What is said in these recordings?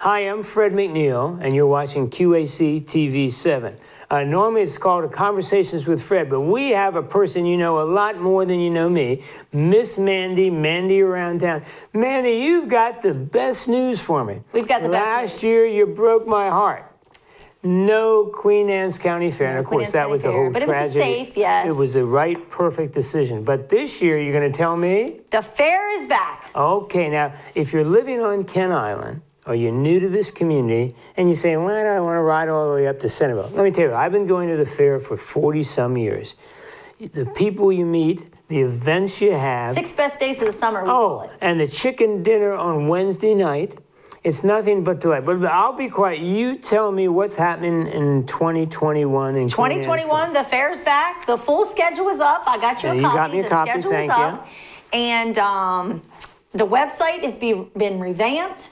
Hi, I'm Fred McNeil, and you're watching QACTV 7. Normally it's called Conversations with Fred, but we have a person you know a lot more than you know me, Miss Mandy, Mandy Around Town. Mandy, you've got the best news for me. We've got the best news. Last year you broke my heart. No Queen Anne's County Fair, and of course that was a whole tragedy. But it was safe, yes. It was the right, perfect decision. But this year, you're going to tell me? The fair is back. Okay, now, if you're living on Kent Island, or you're new to this community, and you say, why do I want to ride all the way up to Centerville? Let me tell you, I've been going to the fair for 40-some years. The people you meet, the events you have. 6 best days of the summer, we call it. And the chicken dinner on Wednesday night. It's nothing but delight. But I'll be quiet. You tell me what's happening in 2021. In 2021, the fair's back. The full schedule is up. I got you a copy. You got me a copy, thank you. And the website has been revamped.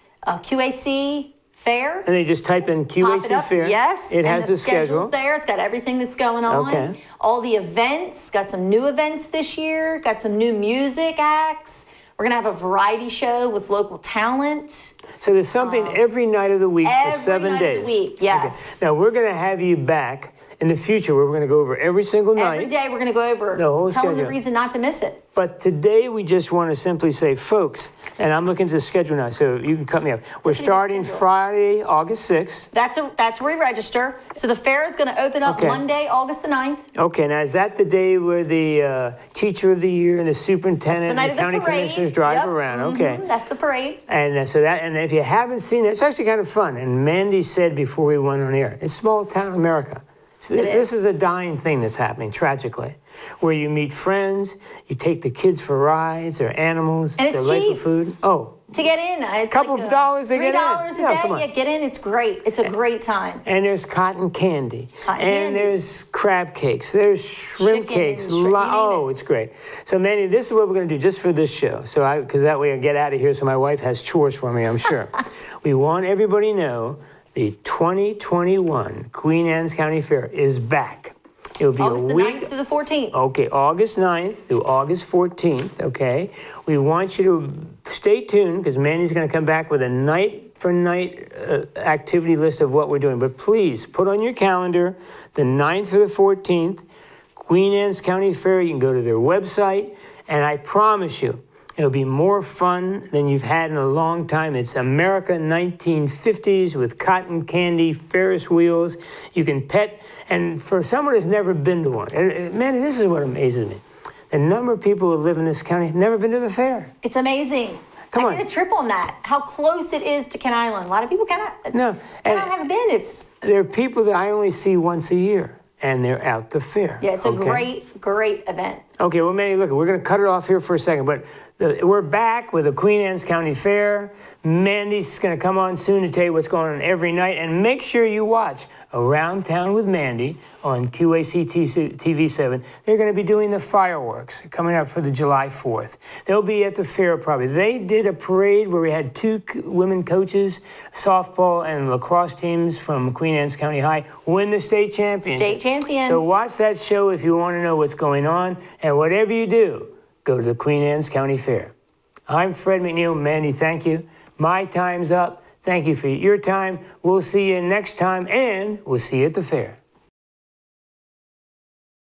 QAC Fair. And they just type in QAC Fair. Yes. It has the a schedule. Schedule's there. It's got everything that's going on. Okay. All the events. Got some new events this year. Got some new music acts. We're going to have a variety show with local talent. So there's something every night of the week for 7 days. Every night of the week, yes. Okay. Now, we're going to have you back in the future where we're going to go over every single night. Every day we're going to go over. The whole tell them schedule. the reason not to miss it. But today we just want to simply say, folks, and I'm looking at the schedule now, so you can cut me off. We're starting Friday, August 6th. That's where we register. So the fair is going to open up Monday, August the 9th. Okay, now is that the day where the teacher of the year and the superintendent and the county commissioners drive around? Okay. That's the parade. And so that, and if you haven't seen it, it's actually kind of fun. And Mandy said before we went on air, it's small town America. So this is a dying thing that's happening, tragically, where you meet friends, you take the kids for rides or animals, and it's their cheap. for food. Oh. To get in. It's couple of dollars to get in. $3 a day. Yeah, get in. It's great. It's a great time. And there's cotton candy. There's crab cakes. There's shrimp cakes. It's great. So, Mandy, this is what we're going to do just for this show. So, because that way I get out of here so my wife has chores for me, I'm sure. We want everybody to know the 2021 Queen Anne's County Fair is back. It'll be August a week. August 9th through the 14th. Okay, August 9th through August 14th, okay? We want you to stay tuned because Mandy's going to come back with a night-for-night activity list of what we're doing. But please, put on your calendar the 9th through the 14th, Queen Anne's County Fair. You can go to their website, and I promise you, it'll be more fun than you've had in a long time. It's America 1950s with cotton candy, Ferris wheels. You can pet. And for someone who's never been to one, and Mandy, this is what amazes me. The number of people who live in this county have never been to the fair. It's amazing. I get a trip on that. How close it is to Kent Island. A lot of people haven't been. There are people that I only see once a year, and they're at the fair. Yeah, it's a great, great event. Okay, well, Mandy, look, we're going to cut it off here for a second, but we're back with the Queen Anne's County Fair. Mandy's going to come on soon to tell you what's going on every night, and make sure you watch Around Town with Mandy on QACTV 7. They're going to be doing the fireworks coming up for the July 4th. They'll be at the fair probably. They did a parade where we had 2 women coaches, softball and lacrosse teams from Queen Anne's County High, win the state championship. State champions. So watch that show if you want to know what's going on. And whatever you do, go to the Queen Anne's County Fair. I'm Fred McNeil. Mandy, thank you. My time's up. Thank you for your time. We'll see you next time, and we'll see you at the fair.